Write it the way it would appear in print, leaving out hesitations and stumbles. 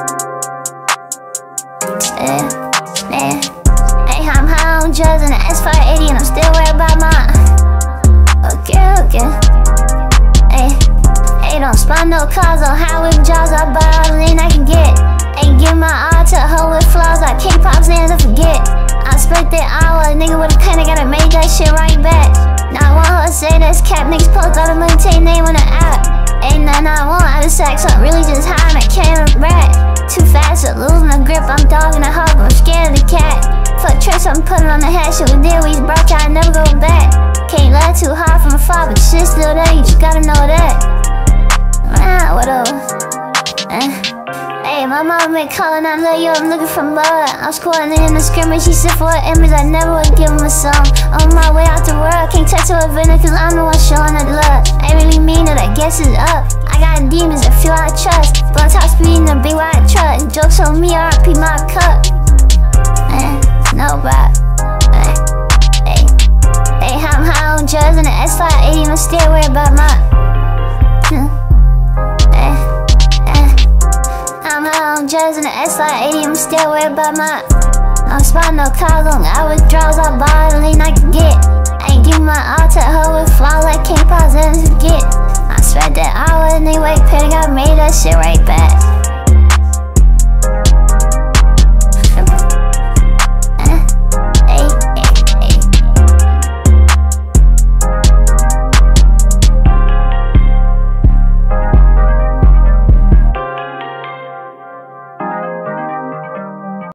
Hey, I'm high on drugs and the S580 and I'm still worried about mine. Okay. Hey, don't spawn no cars on high whip jaws. I buy all the lean I can get. Ain't give my all to a hoe with flaws like K-pop stands to forget. I spent that hour, a nigga with a pen, I gotta make that shit right back. Not one hoe say that's cap, niggas post all the maintain name on the app. Ain't nothing I want out of sex, I'm really just high and I can't rat. Too fast to lose my grip, I'm dogging a hog, I'm scared of the cat. Fuck tricks, I'm putting on the hat, shit we did, we broke, I never go back. Can't laugh too hard from afar, but shit still there, you just gotta know that. Whatever. Hey, my mom been calling, I love you, I'm looking for blood. I'm scoring in the scrimmage, she said for an image, I never would give him a song. On my way out the world, can't touch her with vinegar, cause I'm the one showing her love. I really mean it, I guess it's up. I got demons, a few I trust. Blood top speed in a big wide truck. Jokes on me, RP my cup. No bad. Hey, I'm high on drugs and the S580, I'm still worried about my. I'm high on drugs and the S580, I'm still worried about my. I'm spotting no cars on, I withdraws, I buy all the lean I can get. I ain't giving my all to